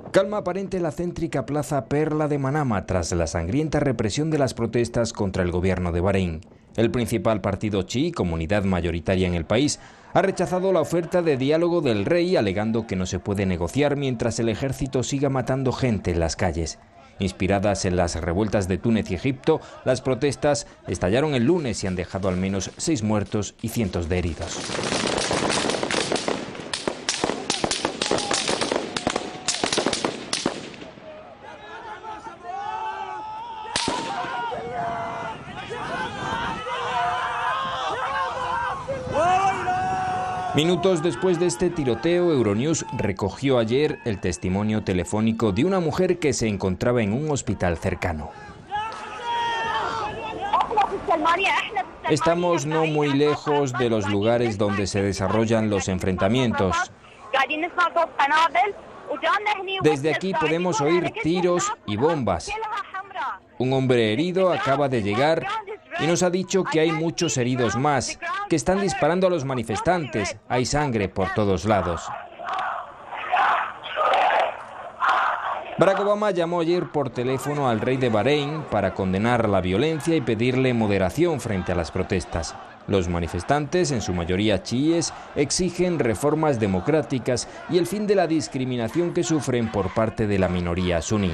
Calma aparente en la céntrica plaza Perla de Manama tras la sangrienta represión de las protestas contra el gobierno de Bahrein. El principal partido chií, comunidad mayoritaria en el país, ha rechazado la oferta de diálogo del rey, alegando que no se puede negociar mientras el ejército siga matando gente en las calles. Inspiradas en las revueltas de Túnez y Egipto, las protestas estallaron el lunes y han dejado al menos 6 muertos y cientos de heridos. Minutos después de este tiroteo, Euronews recogió ayer el testimonio telefónico de una mujer que se encontraba en un hospital cercano. Estamos no muy lejos de los lugares donde se desarrollan los enfrentamientos. Desde aquí podemos oír tiros y bombas. Un hombre herido acaba de llegar y nos ha dicho que hay muchos heridos más, que están disparando a los manifestantes. Hay sangre por todos lados. Barack Obama llamó ayer por teléfono al rey de Bahrein para condenar la violencia y pedirle moderación frente a las protestas. Los manifestantes, en su mayoría chiíes, exigen reformas democráticas y el fin de la discriminación que sufren por parte de la minoría suní.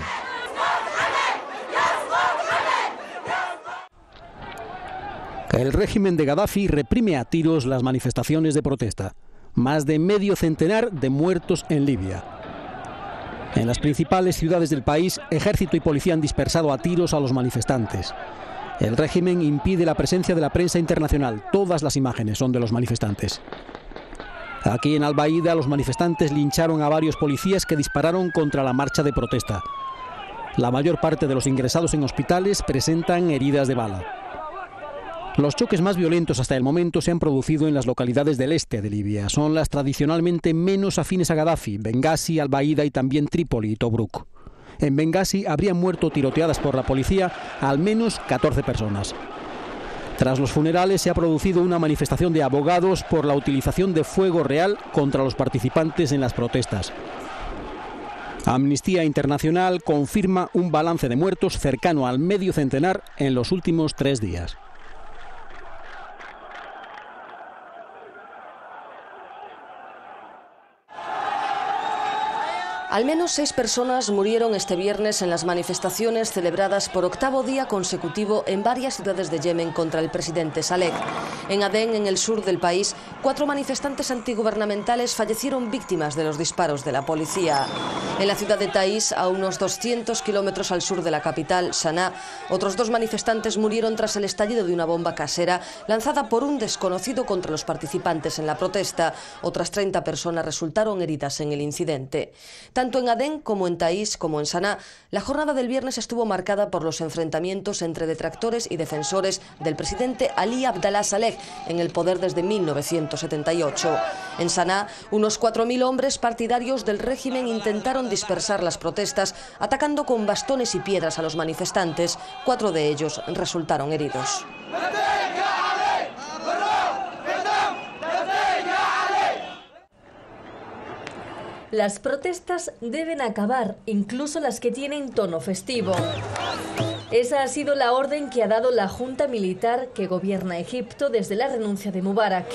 El régimen de Gaddafi reprime a tiros las manifestaciones de protesta. Más de medio centenar de muertos en Libia. En las principales ciudades del país, ejército y policía han dispersado a tiros a los manifestantes. El régimen impide la presencia de la prensa internacional. Todas las imágenes son de los manifestantes. Aquí en Al-Baida, los manifestantes lincharon a varios policías que dispararon contra la marcha de protesta. La mayor parte de los ingresados en hospitales presentan heridas de bala. Los choques más violentos hasta el momento se han producido en las localidades del este de Libia. Son las tradicionalmente menos afines a Gaddafi: Bengasi, Al-Baida y también Trípoli y Tobruk. En Bengasi habrían muerto tiroteadas por la policía al menos 14 personas. Tras los funerales se ha producido una manifestación de abogados por la utilización de fuego real contra los participantes en las protestas. Amnistía Internacional confirma un balance de muertos cercano al medio centenar en los últimos 3 días. Al menos 6 personas murieron este viernes en las manifestaciones celebradas por 8º día consecutivo en varias ciudades de Yemen contra el presidente Saleh. En Adén, en el sur del país, 4 manifestantes antigubernamentales fallecieron víctimas de los disparos de la policía. En la ciudad de Taiz, a unos 200 kilómetros al sur de la capital, Saná, otros 2 manifestantes murieron tras el estallido de una bomba casera lanzada por un desconocido contra los participantes en la protesta. Otras 30 personas resultaron heridas en el incidente. Tanto en Adén como en Taiz como en Saná, la jornada del viernes estuvo marcada por los enfrentamientos entre detractores y defensores del presidente Ali Abdallah Saleh, en el poder desde 1978. En Saná, unos 4.000 hombres partidarios del régimen intentaron dispersar las protestas, atacando con bastones y piedras a los manifestantes. 4 de ellos resultaron heridos. Las protestas deben acabar, incluso las que tienen tono festivo. Esa ha sido la orden que ha dado la junta militar que gobierna Egipto desde la renuncia de Mubarak.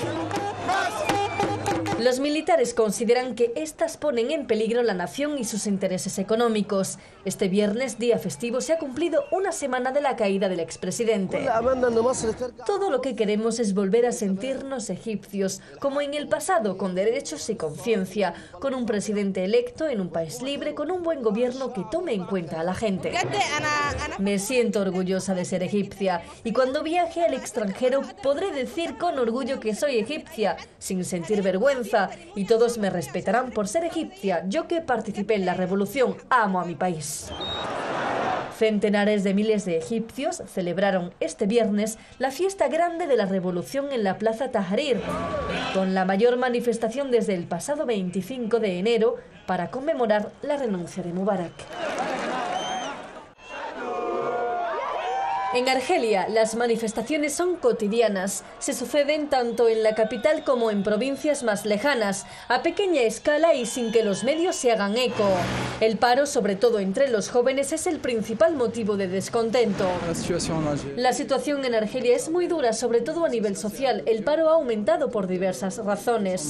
Los militares consideran que estas ponen en peligro la nación y sus intereses económicos. Este viernes, día festivo, se ha cumplido una semana de la caída del expresidente. Todo lo que queremos es volver a sentirnos egipcios, como en el pasado, con derechos y conciencia, con un presidente electo en un país libre, con un buen gobierno que tome en cuenta a la gente. Me siento orgullosa de ser egipcia y cuando viaje al extranjero podré decir con orgullo que soy egipcia, sin sentir vergüenza, y todos me respetarán por ser egipcia. Yo que participé en la revolución, amo a mi país. Centenares de miles de egipcios celebraron este viernes la fiesta grande de la revolución en la Plaza Tahrir, con la mayor manifestación desde el pasado 25 de enero para conmemorar la renuncia de Mubarak. En Argelia, las manifestaciones son cotidianas. Se suceden tanto en la capital como en provincias más lejanas, a pequeña escala y sin que los medios se hagan eco. El paro, sobre todo entre los jóvenes, es el principal motivo de descontento. La situación en Argelia es muy dura, sobre todo a nivel social. El paro ha aumentado por diversas razones.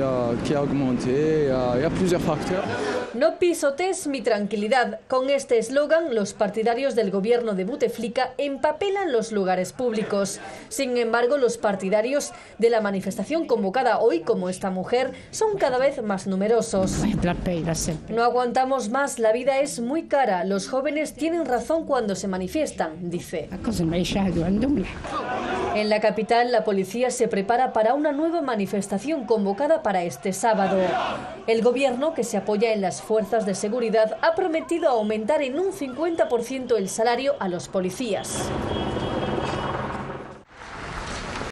No pisotees mi tranquilidad. Con este eslogan, los partidarios del gobierno de Bouteflika empapelan los lugares públicos. Sin embargo, los partidarios de la manifestación convocada hoy, como esta mujer, son cada vez más numerosos. No aguantamos más, la vida es muy cara. Los jóvenes tienen razón cuando se manifiestan, dice. En la capital, la policía se prepara para una nueva manifestación convocada para este sábado. El gobierno, que se apoya en las fuerzas de seguridad, ha prometido aumentar en un 50% el salario a los policías.